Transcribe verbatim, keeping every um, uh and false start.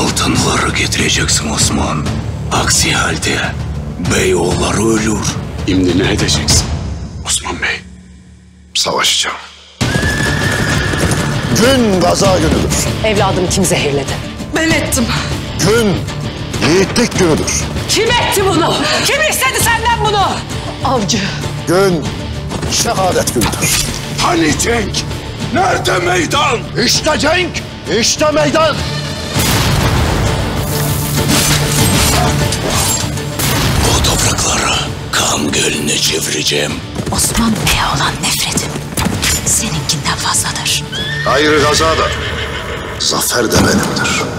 Altınları getireceksin Osman. Aksi halde beyoğulları ölür. Şimdi ne edeceksin Osman Bey? Savaşacağım. Gün gaza günüdür. Evladımı kim zehirledi? Ben ettim. Gün yiğitlik günüdür. Kim etti bunu? Kim istedi senden bunu? Avcı. Gün şehadet günüdür. Hani cenk? Nerede meydan? İşte cenk, işte meydan. Bu toprakları kan gölüne çevireceğim. Osman Bey'e olan nefretim seninkinden fazladır. Gayrı gaza da, zafer de benimdir.